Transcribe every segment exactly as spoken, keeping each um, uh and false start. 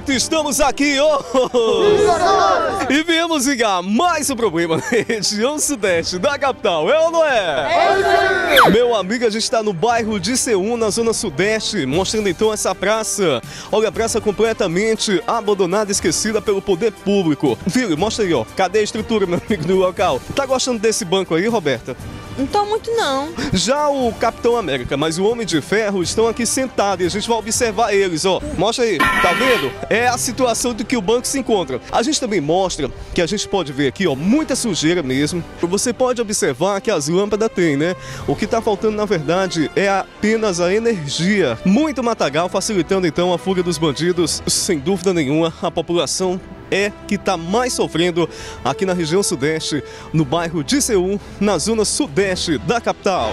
Beto, estamos aqui, oh! E viemos ligar mais um problema na região sudeste da capital, é ou não é? É. Meu amigo, a gente está no bairro de Seul, na zona sudeste, mostrando então essa praça. Olha, a praça completamente abandonada, esquecida pelo poder público. Filho, mostra aí, ó, cadê a estrutura, meu amigo, do local? Tá gostando desse banco aí, Roberta? Não tô muito, não. Já o Capitão América, mas o Homem de Ferro estão aqui sentados e a gente vai observar eles, ó. Mostra aí, tá vendo? É a situação do que o banco se encontra. A gente também mostra que a gente pode ver aqui, ó, muita sujeira mesmo. Você pode observar que as lâmpadas tem, né? O que tá faltando, na verdade, é apenas a energia. Muito matagal, facilitando então a fuga dos bandidos. Sem dúvida nenhuma, a população é que está mais sofrendo aqui na região sudeste, no bairro de Seul, na zona sudeste da capital.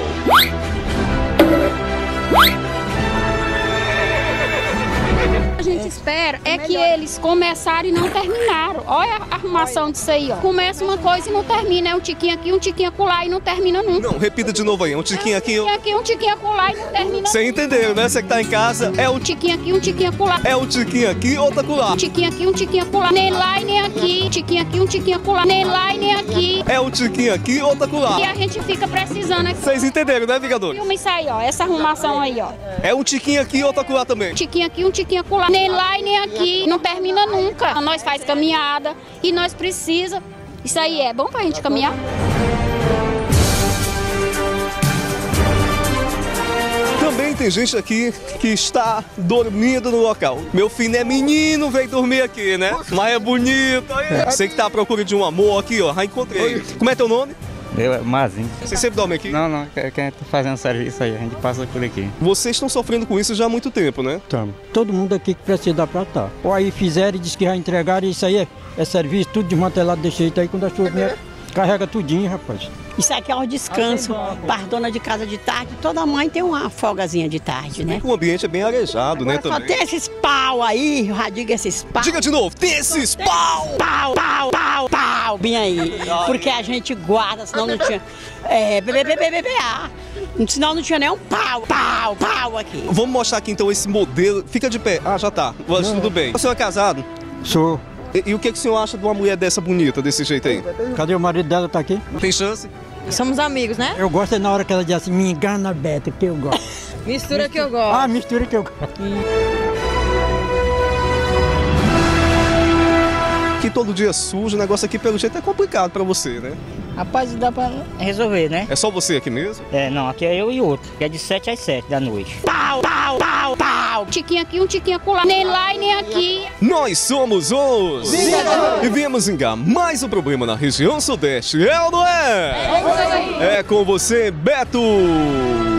A gente espera é que eles começaram e não terminaram. Olha a arrumação disso aí, ó. Começa uma coisa e não termina. É um tiquinho aqui, um tiquinho acolá e não termina nunca. Não, repita de novo aí. Um tiquinho aqui. É um tiquinho aqui, um tiquinho acolá e não termina. Você entendeu, né? Você que tá em casa. É um tiquinho aqui, um tiquinho acolá. É um tiquinho aqui, outro acolá. Um tiquinho aqui, um tiquinho acolá. Nem lá e nem aqui. Um tiquinho aqui, um tiquinho acolá. Nem lá e nem aqui. É um tiquinho aqui, outro acolá. E a gente fica precisando aqui. Vocês entenderam, né, Vingador? Filma isso aí, ó. Essa arrumação aí, ó. É um tiquinho aqui, outro acolá também. Um tiquinho aqui, um tiquinho acolá. Nem lá e nem aqui. Não termina nunca. Nós faz caminhada e nós precisa. Isso aí é bom pra gente caminhar. Também tem gente aqui que está dormindo no local. Meu filho é menino, veio dormir aqui, né? Mas é bonito. Você que tá à procura de um amor aqui, ó, já encontrei. Como é teu nome? Eu, é Mazinho. Você sempre dorme aqui? Não, não, que, que a gente tá fazendo serviço aí, a gente passa por aqui. Vocês estão sofrendo com isso já há muito tempo, né? Estamos. Todo mundo aqui que precisa dar pra tá. Ou aí fizeram e disse que já entregaram, isso aí é, é serviço, tudo desmantelado desse jeito aí, quando a chuva vier, carrega tudinho, rapaz. Isso aqui é um descanso para as donas de casa de tarde. Toda mãe tem uma folgazinha de tarde, né? O ambiente é bem arejado, né, também. Só tem esses pau aí, eu já digo esses pau. Diga de novo, tem esses pau! Pau, pau, pau, pau, bem aí. Porque a gente guarda, senão não tinha... É, B B B B B A. Senão não tinha nem um pau, pau, pau aqui. Vamos mostrar aqui então esse modelo. Fica de pé. Ah, já tá. Mas tudo bem. O senhor é casado? Sou. E, e o que, que o senhor acha de uma mulher dessa bonita, desse jeito aí? Cadê o marido dela? Tá aqui? Tem chance? Somos amigos, né? Eu gosto é na hora que ela diz assim, me engana, Beto, que eu gosto. Mistura, mistura que eu gosto. Ah, mistura que eu gosto. Que todo dia sujo, o negócio aqui pelo jeito é complicado pra você, né? Rapaz, dá pra resolver, né? É só você aqui mesmo? É, não, aqui é eu e outro, que é de sete às sete da noite. Pau, pau, pau, pau. Um tiquinho aqui, um tiquinho acolá. Nem lá e nem aqui. Nós somos os... Vingadores! E viemos engar mais um problema na região sudeste, é ou não é? É, é com você, Beto!